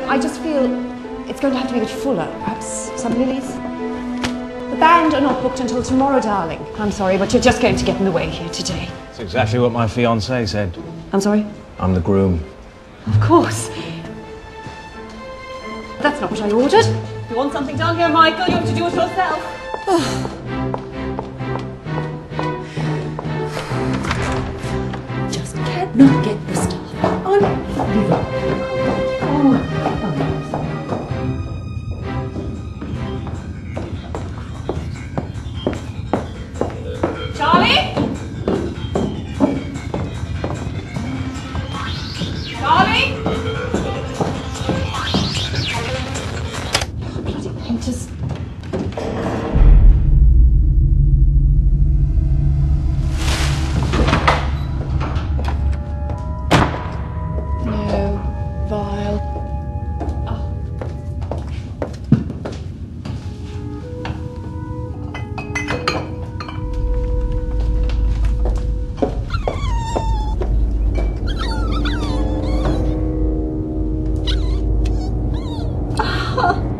I just feel it's going to have to be a bit fuller. Perhaps some lilies? The band are not booked until tomorrow, darling. I'm sorry, but you're just going to get in the way here today. That's exactly what my fiancé said. I'm sorry? I'm the groom. Of course. That's not what I ordered. You want something done here, Michael? You have to do it yourself. Just cannot get the stuff. Unbelievable. Charlie? Charlie? Bloody painters. No, vile. Oh.